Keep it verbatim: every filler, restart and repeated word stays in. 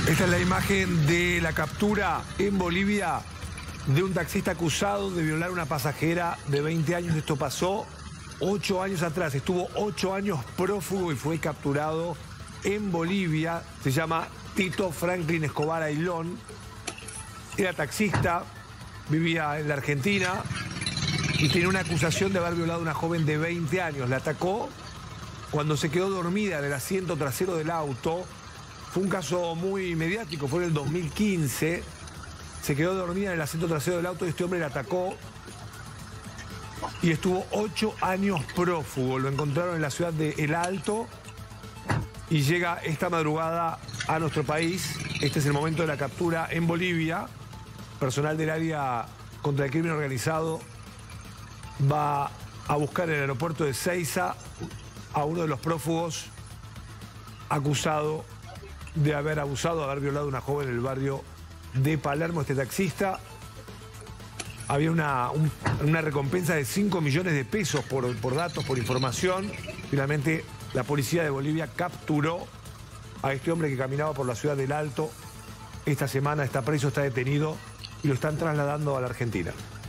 Esta es la imagen de la captura en Bolivia de un taxista acusado de violar a una pasajera de veinte años. Esto pasó ocho años atrás. Estuvo ocho años prófugo y fue capturado en Bolivia. Se llama Tito Franklin Escobar Ailón. Era taxista, vivía en la Argentina y tenía una acusación de haber violado a una joven de veinte años. La atacó cuando se quedó dormida en el asiento trasero del auto. Fue un caso muy mediático, fue en el dos mil quince. Se quedó dormida en el asiento trasero del auto y este hombre la atacó y estuvo ocho años prófugo. Lo encontraron en la ciudad de El Alto y llega esta madrugada a nuestro país. Este es el momento de la captura en Bolivia. Personal del área contra el crimen organizado va a buscar en el aeropuerto de Ezeiza a uno de los prófugos acusado de haber abusado, de haber violado a una joven en el barrio de Palermo. Este taxista, había una, un, una recompensa de cinco millones de pesos por, por datos, por información. Finalmente, la policía de Bolivia capturó a este hombre que caminaba por la ciudad del Alto. Esta semana está preso, está detenido y lo están trasladando a la Argentina.